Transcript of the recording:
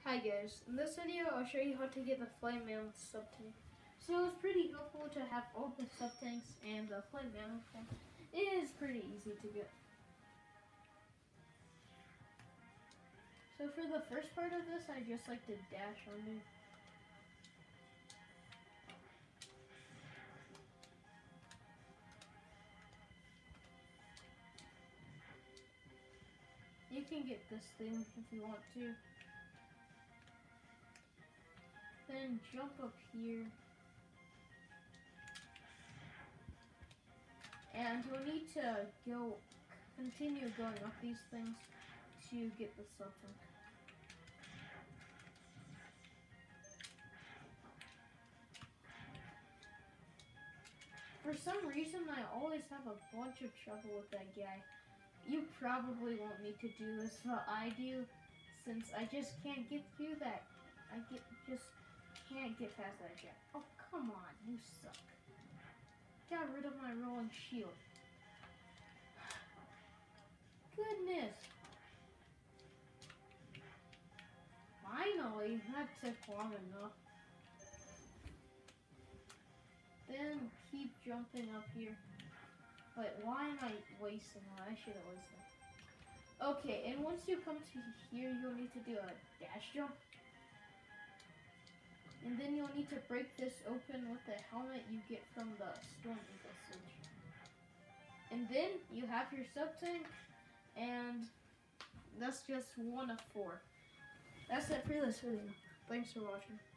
Hi guys, in this video I'll show you how to get the Flame Mammoth sub-tank. So it's pretty helpful to have all the sub-tanks, and the Flame Mammoth one is pretty easy to get. So for the first part of this, I just like to dash under. You can get this thing if you want to. Then jump up here. And you'll need to continue going up these things to get the sub-tank. For some reason, I always have a bunch of trouble with that guy. You probably won't need to do this, but I do, since I just can't get through that. Just can't get past that guy. Oh, come on, you suck. Got rid of my rolling shield. Goodness. Finally, that took long enough. Then keep jumping up here. Wait, why am I wasting that? I should have wasted it. Okay, and once you come to here, you'll need to do a dash jump. And then you'll need to break this open with the helmet you get from the Storm Eagle Switch. And then you have your sub-tank, and that's just one of 4. That's it for this video. Thanks for watching.